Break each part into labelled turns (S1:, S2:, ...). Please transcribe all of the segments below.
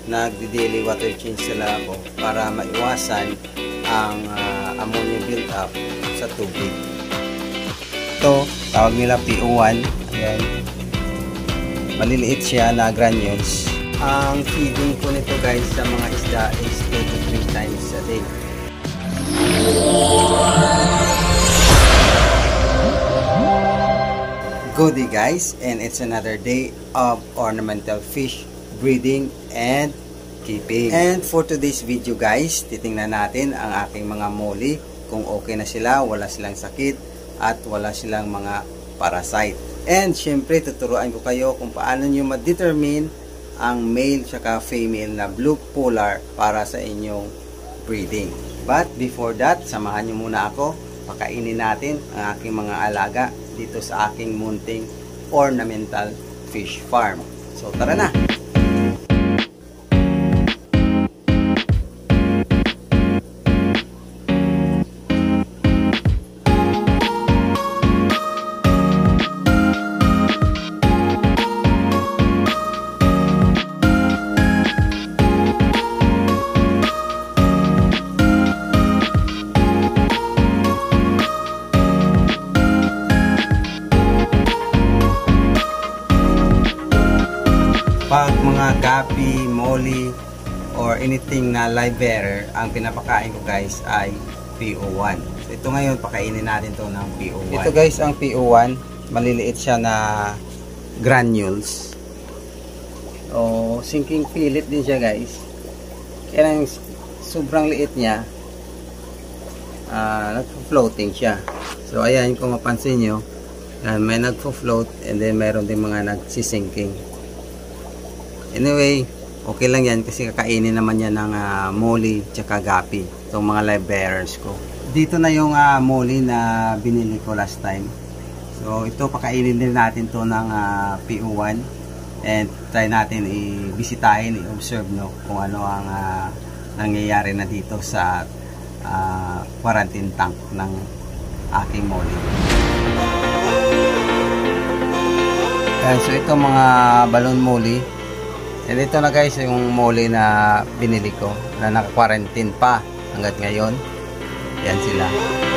S1: nagdi-daily water change sila ako para maiwasan ang ammonia build up sa tubig. Ito, tawag nila PO1. Ayan. Maliliit siya na granules. Ang feeding ko nito guys sa mga isda is 2 to 3 times a day. Good day guys, and it's another day of ornamental fish breeding and keeping. And for today's video guys, titingnan natin ang aking mga molly kung okay na sila, wala silang sakit at wala silang mga parasite. And syempre tuturuan ko kayo kung paano nyo ma-determine ang male tsaka female na blue polar para sa inyong breeding. But before that, samahan nyo muna ako, pakainin natin ang aking mga alaga dito sa aking munting ornamental fish farm. So tara na! Pag mga gapi, molly, or anything na live bearer, ang pinapakain ko guys ay PO1. So, ito ngayon, pakainin natin to ng PO1. Ito guys, ang PO1, maliliit siya na granules. O, sinking fillet din siya guys. Kaya sobrang liit niya, nagpo-floating siya. So, ayan, kung mapansin nyo, may nagpo-float and then mayroon din mga nagsisinking. Anyway, okay lang yan kasi kakainin naman yan ng molly tsaka gapi. Itong mga live bearers ko. Dito na yung molly na binili ko last time. So ito, pakainin din natin to ng PO1. And try natin i-bisitahin, i-observe no, kung ano ang nangyayari na dito sa quarantine tank ng aking molly. And so ito mga balloon molly. And ito na guys yung molly na binili ko na naka-quarantine pa hanggat ngayon. Yan sila.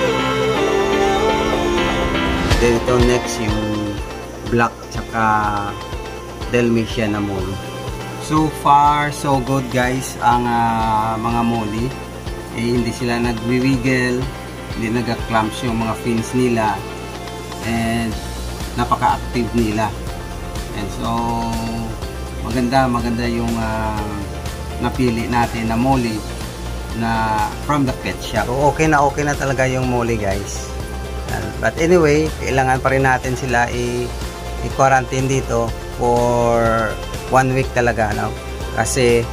S1: Then ito next yung black tsaka Dalmatian na molly. So far so good guys ang mga molly. Hindi sila nagwi-wiggle, hindi nag-clamps yung mga fins nila, and napaka-active nila. And so maganda yung napili natin na molly na from the pet shop. So, okay na talaga yung molly guys. But anyway, kailangan pa rin natin sila i-quarantine dito for 1 week talaga, no? Kasi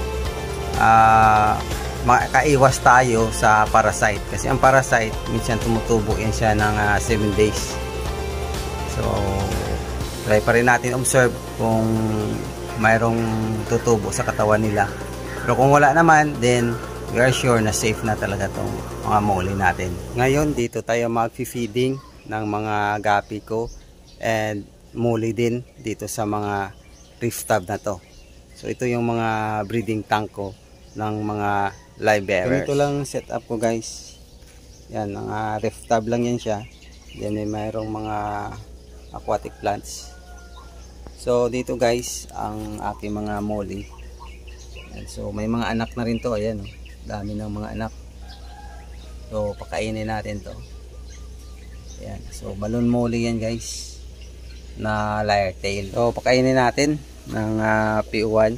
S1: makaiwas tayo sa parasite. Kasi ang parasite, minsan tumutubo yan siya ng 7 days. So try pa rin natin observe kung mayroong tutubo sa katawan nila. Pero kung wala naman, then we are sure na safe na talaga tong mga molly natin. Ngayon, dito tayo mag-feeding ng mga gapi ko and molly din dito sa mga reef tub na to. So ito yung mga breeding tank ko ng mga live bearers. Ito lang setup ko guys. Yan, mga reef tub lang yan siya. Then mayroong mga aquatic plants. So dito guys ang aking mga molly. So may mga anak na rin to, ayan oh. Dami ng mga anak. So pakainin natin to. Ayan. So balloon molly yan guys na lyre tail. So pakainin natin ng PO1.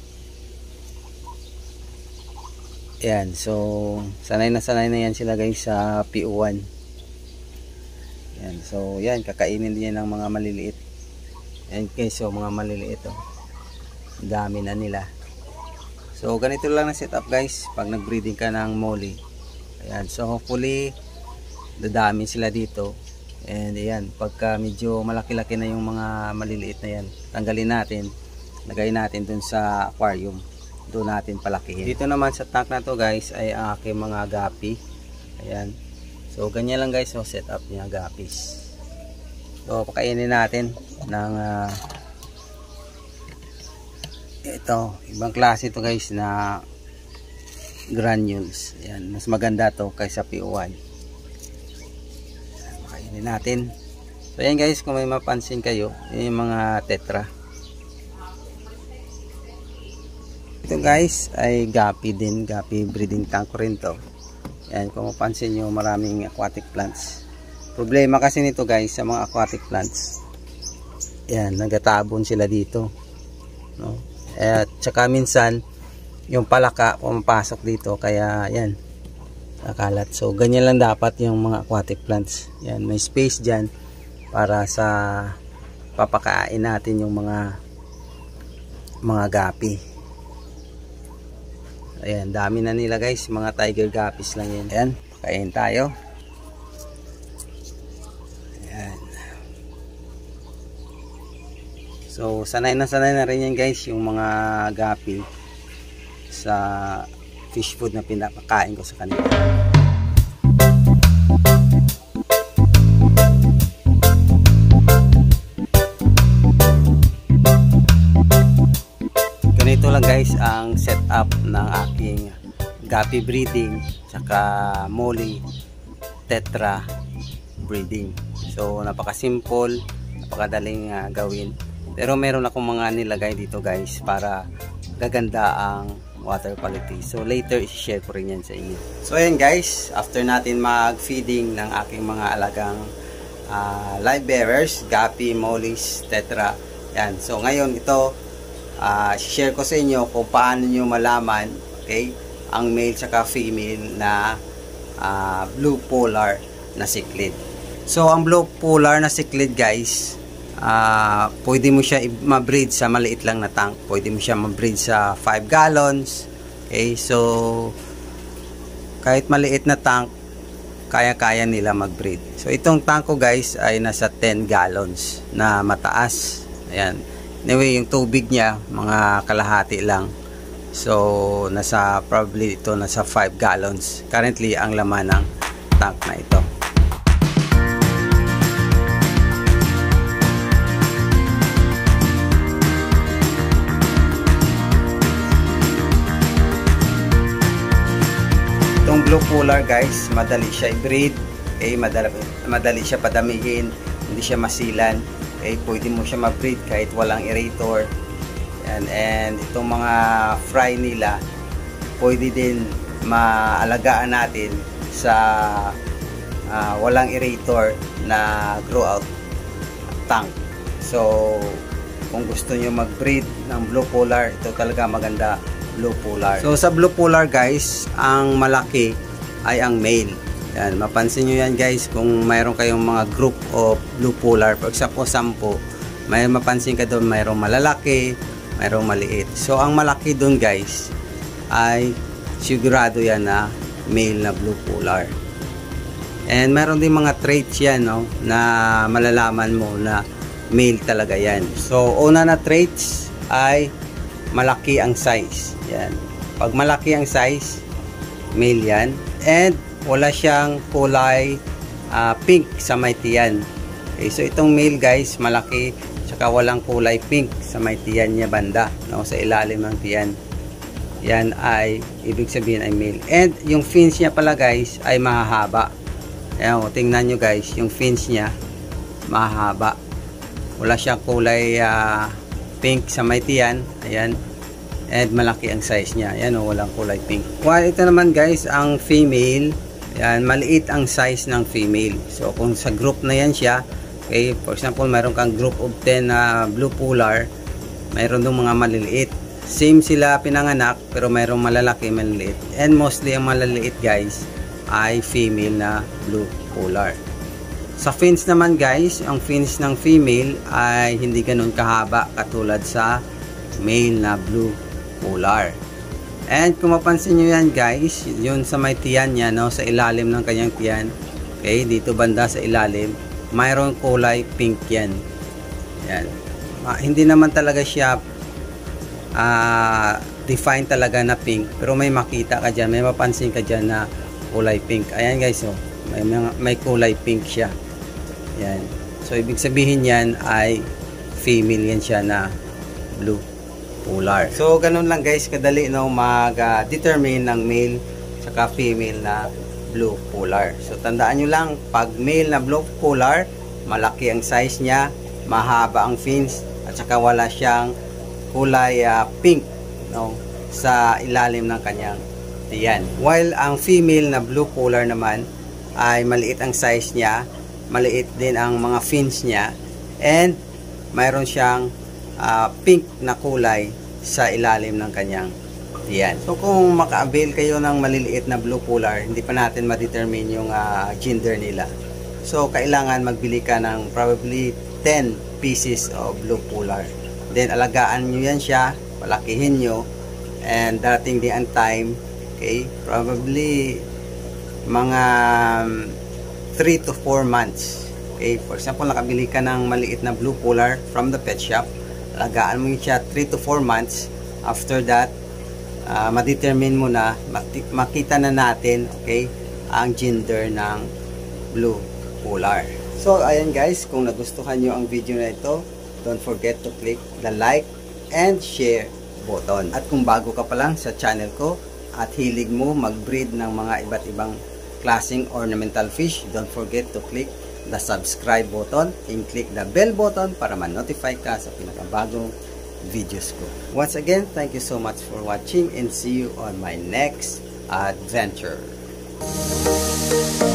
S1: Ayan. So sanay na yan sila guys sa PO1. Ayan. So yan, kakainin din yan ng mga maliliit. And guys, so mga maliliit oh. Dami na nila. So ganito lang na setup guys pag nag-breeding ka ng molly. Ayan, so hopefully dadami sila dito. And ayan, pagka medyo malaki-laki na yung mga maliliit na yan, tanggalin natin, lagay natin dun sa aquarium. Doon natin palakihin. Dito naman sa tank na to guys ay ang aking mga gapi. Ayan. So ganyan lang guys, so setup niya gapis. So pakainin natin ng Ito, ibang klase ito guys na granules. Yan, mas maganda to kaysa PO1. Makainin natin. So yan guys, kung may mapansin kayo, yung mga tetra. Ito guys ay guppy din, guppy breeding tank rin to. Yan, kung mapansin nyo, maraming aquatic plants. Problema kasi nito guys sa mga aquatic plants, yan, nagatabon sila dito, no? At saka minsan yung palaka pumapasok dito, kaya yan, nakalat. So ganyan lang dapat yung mga aquatic plants. Yan, may space dyan para sa papakain natin yung mga guppy. Ayan, dami na nila guys, mga tiger guppies lang yan. Ayan, pakain tayo. Ayan. So sanay na rin yan guys, yung mga guppy sa fish food na pinapakain ko sa kanila. Ganito lang guys ang setup ng aking guppy breeding saka molly tetra breeding. So napaka-simple, napakadaling gawin. Pero meron akong mga nilagay dito guys para gaganda ang water quality. So later i-share ko rin yan sa inyo. So ayan guys, after natin mag-feeding ng aking mga alagang live bearers, guppy, mollies, tetra. Yan. So ngayon ito, share ko sa inyo kung paano nyo malaman, okay, ang male saka female na blue polar na cichlid. So ang blue polar na cichlid guys, pwede mo siya ma-breed sa maliit lang na tank. Pwede mo siya ma-breed sa 5 gallons. Okay, so kahit maliit na tank, kaya-kaya nila mag-breed. So itong tank ko guys ay nasa 10 gallons na mataas. Ayan. Anyway, yung tubig niya mga kalahati lang. So nasa probably ito nasa 5 gallons. Currently ang laman ng tank na ito. Itong blue polar guys, madali siya i-breed. Okay, madali siya padamihin, hindi siya masilan. Okay, pwede mo siya ma-breed kahit walang aerator. Yan, and itong mga fry nila, pwede din maalagaan natin sa walang aerator na grow out tank. So kung gusto nyo mag-breed ng blue polar, ito talaga maganda, blue polar. So sa blue polar guys, ang malaki ay ang male. Yan, mapansin nyo yan guys, kung mayroon kayong mga group of blue polar, for example 10, may mapansin ka doon mayroong malalaki, mayroong maliit. So ang malaki doon guys ay sigurado yan na male na blue polar. And mayroon din mga traits yan, no, na malalaman mo na male talaga yan. So una na traits ay malaki ang size. Yan, pag malaki ang size, male yan. And wala siyang kulay pink sa may tiyan. Okay, so itong male guys, malaki, tsaka walang kulay pink sa may tiyan niya banda, no, sa ilalim ng tiyan. Yan ay ibig sabihin ay male. And yung fins niya pala guys ay mahahaba. Ayan, tingnan nyo guys, yung fins niya mahahaba. Wala siyang kulay pink sa may tiyan. Ayan. And malaki ang size niya. Ayan, walang kulay pink. While ito naman guys, ang female, yan, maliit ang size ng female. So kung sa group na yan siya, okay, for example, mayroon kang group of 10 na blue polar, mayroon dong mga maliliit. Same sila pinanganak, pero mayroong malalaki, maliliit. And mostly ang maliliit guys ay female na blue polar. Sa fins naman guys, ang fins ng female ay hindi ganun kahaba katulad sa male na blue polar. And kung mapansin nyo yan guys, yun sa may tiyan niya, no, sa ilalim ng kanyang tiyan, okay, dito banda sa ilalim, mayroong kulay pink yan. Yan. Hindi naman talaga siya define talaga na pink, pero may makita ka dyan, may mapansin ka dyan na kulay pink. Ayan guys, oh, may kulay pink siya. Yan. So ibig sabihin yan ay female yan siya na blue polar. So ganun lang guys, kadali no mag-determine ng male saka female na blue polar. So tandaan nyo lang, pag male na blue polar, malaki ang size niya, mahaba ang fins, at saka wala siyang kulay pink no, sa ilalim ng kanyang tiyan. While ang female na blue polar naman ay maliit ang size niya, maliit din ang mga fins niya, and mayroon siyang pink na kulay sa ilalim ng kanyang tiyan. So kung maka-avail kayo ng maliliit na blue polar, hindi pa natin ma-determine yung gender nila. So kailangan magbili ka ng probably 10 pieces of blue polar. Then alagaan nyo yan siya, palakihin nyo, and darating din ang time, okay, probably mga 3 to 4 months. Okay, for example, nakabili ka ng maliit na blue polar from the pet shop, alagaan mo yun siya 3 to 4 months. After that, ma-determine mo na, makita na natin, okay, ang gender ng blue polar. So, ayan guys, kung nagustuhan nyo ang video na ito, don't forget to click the like and share button. At kung bago ka pa lang sa channel ko at hilig mo mag-breed ng mga iba't ibang klaseng ornamental fish, don't forget to click the subscribe button and click the bell button para ma-notify ka sa pinakabagong videos ko. Once again, thank you so much for watching and see you on my next adventure.